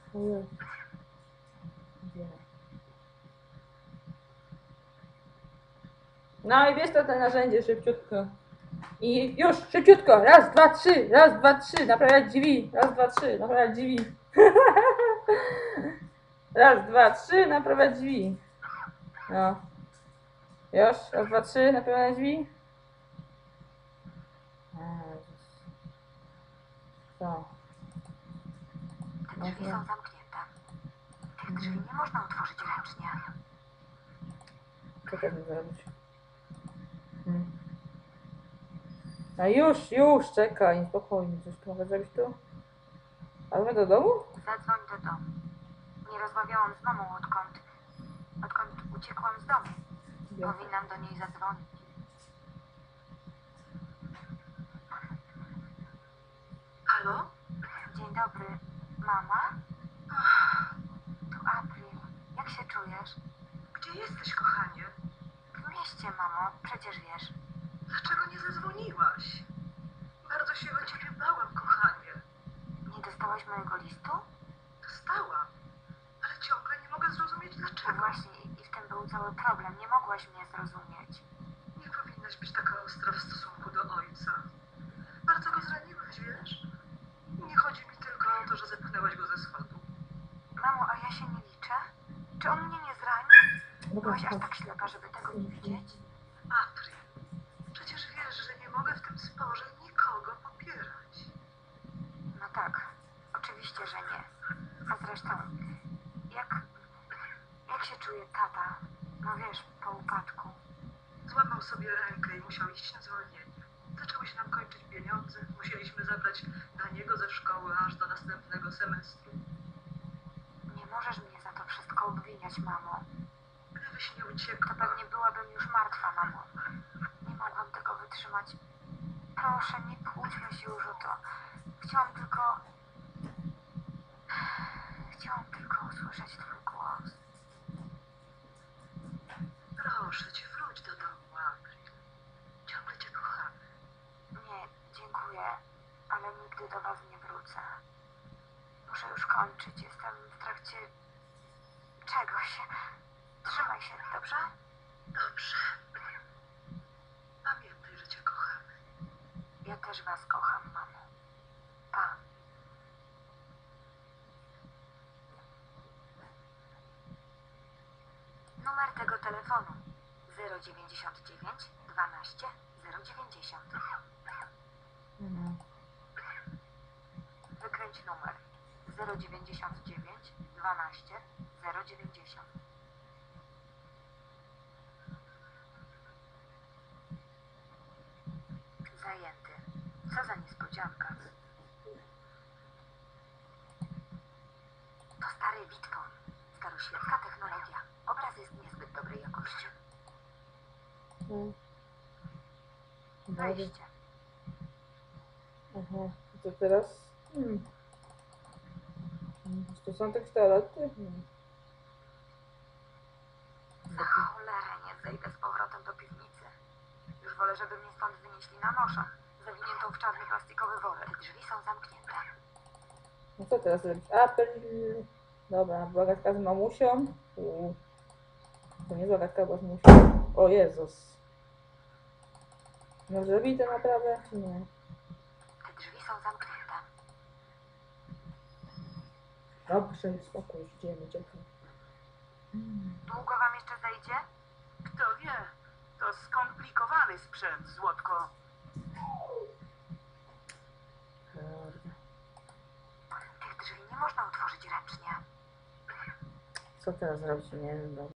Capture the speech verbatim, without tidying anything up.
Ojej. Gdzie? No i bierz to te narzędzie szybciutko. I już, szybciutko. Raz, dwa, trzy. Raz, dwa, trzy. Naprawiać drzwi. Raz, dwa, trzy. Naprawiać drzwi. Raz, dwa, trzy. Naprawiać drzwi. No. Już. Raz, dwa, trzy. Naprawiać drzwi. Jezus. Co? Te drzwi są zamknięte. Tych drzwi nie można otworzyć ręcznie. Co teraz zrobić? Hmm. A już, już, czekaj, spokojnie, coś tu mogę zrobić tu? Ale my do domu? Zadzwoń do domu. Nie rozmawiałam z mamą odkąd, odkąd uciekłam z domu. Gdzie? Powinnam do niej zadzwonić. Halo? Dzień dobry. Mama? To April. Jak się czujesz? Gdzie jesteś, kochanie? W mieście, mamo. Przecież wiesz. Dlaczego nie zadzwoniłaś? Bardzo się o ciebie bałam, kochanie. Nie dostałaś mojego listu? Dostałam, ale ciągle nie mogę zrozumieć No dlaczego. właśnie. I w tym był cały problem. Nie mogłaś mnie zrozumieć. Nie powinnaś być taka ostra w stosunku do ojca. Bardzo go zraniłaś, wiesz? Nie chodzi mi tylko o to, że zepchnęłaś go ze schodu. Mamo, a ja się nie liczę? Czy on mnie nie zrani? Dobra, Byłaś aż chodź. tak ślepa, żeby tego nie widzieć? April, przecież wiesz, że nie mogę w tym sporze nikogo popierać. No tak. Oczywiście, że nie. A zresztą, jak... Jak się czuje tata? No wiesz, po upadku. Złamał sobie rękę i musiał iść na zwolnienie. Zaczęły się nam kończyć pieniądze. Musieliśmy zabrać na niego ze szkoły aż do następnego semestru. Nie możesz mnie za to wszystko obwiniać, mamo. Gdybyś nie To uciekła, pewnie byłabym już martwa, mamo. Nie mogłam tego wytrzymać. Proszę, nie kłóćmy się już o to. Chciałam tylko... Chciałam tylko usłyszeć twój głos. proszę cię, wróć do domu, April. Ciągle cię kochamy. Nie, dziękuję, ale nigdy do was nie wrócę. Muszę już kończyć. Jestem w trakcie... czegoś. Trzymaj się, dobrze? Dobrze. Pamiętaj, że cię kochamy. Ja też was kocham, mamo. Pa. Numer tego telefonu zero dziewięćdziesiąt dziewięć dwanaście zero dziewięćdziesiąt. Mhm. Wykręć numer zero dziewięćdziesiąt dziewięć dwanaście zero dziewięćdziesiąt. Zajęty. Co za niespodzianka. To stary Witphone. Staroświecka technologia. Obraz jest niezbyt dobrej jakości. No. Dobra. Wejście. Aha, i co teraz? Hmm. Hmm, To są te kształty? Hmm. Za cholerę nie zejdę z powrotem do piwnicy. Już wolę, żeby mnie stąd wynieśli na noszę, zawiniętą w czarny plastikowy worek. Drzwi są zamknięte. No co teraz zrobić? Apel. Dobra, była gadka z mamusią. U. To nie była gadka, była z mamusią. O Jezus. No zrobi to naprawę, czy nie? Te drzwi są zamknięte. Dobrze, spokój, idziemy, czekaj. Długo wam jeszcze zejdzie? Kto wie, to skomplikowany sprzęt, Złotko. Kurde. Tych drzwi nie można otworzyć ręcznie. Co teraz zrobić? Nie wiem, dobra.